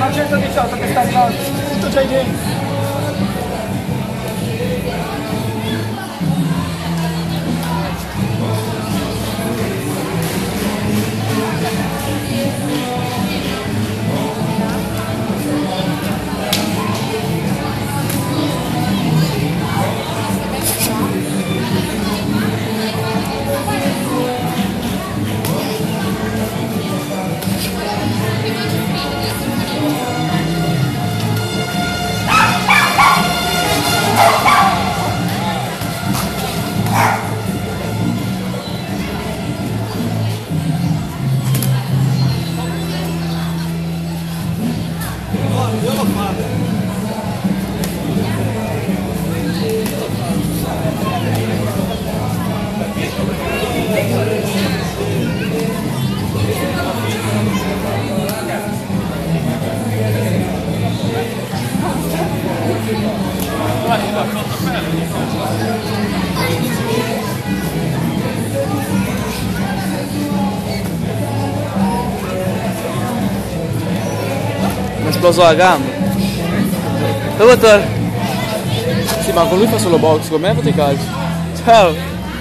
al 118 che sta arrivando, tutto già dentro. Mi è esploso la gamba. Dove sì, ma con lui fa solo box, con me fate calcio. Ciao.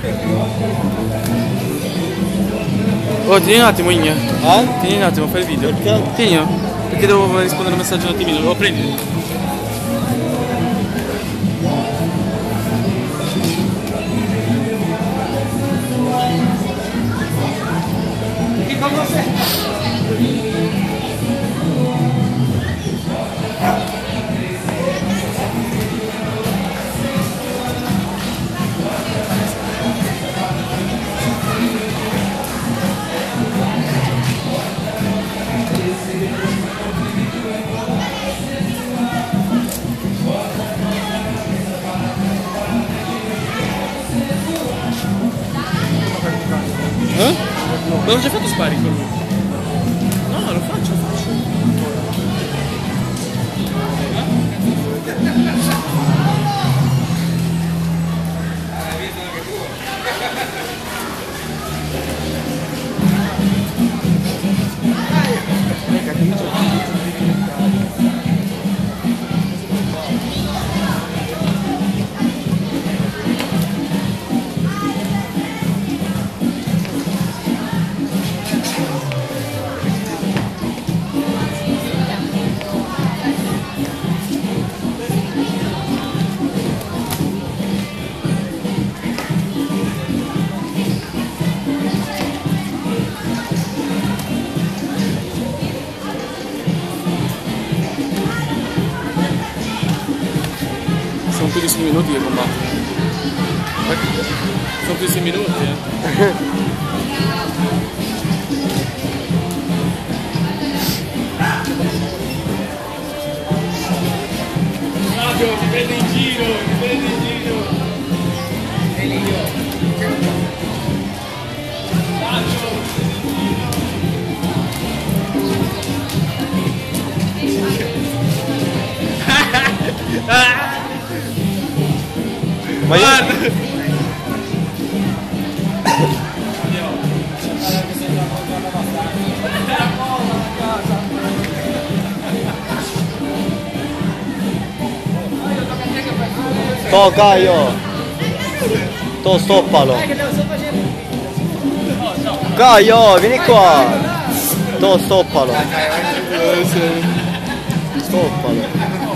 Oh, tieni un attimo, Igna. Tieni un attimo, fai il video. Perché? Tieni, perché devo rispondere al messaggio un attimino, lo prendi. Che cosa sei? Ma non ci hai fatto spari con lui? No, lo faccio. Sono più di 6 minuti che combatto. Sono più di 6 minuti, Fabio, ti prende in giro, ti prende in giro. E lì io. Ma io... To Caio! To stoppalo! Caio, vieni qua! To stoppalo! Stoppalo!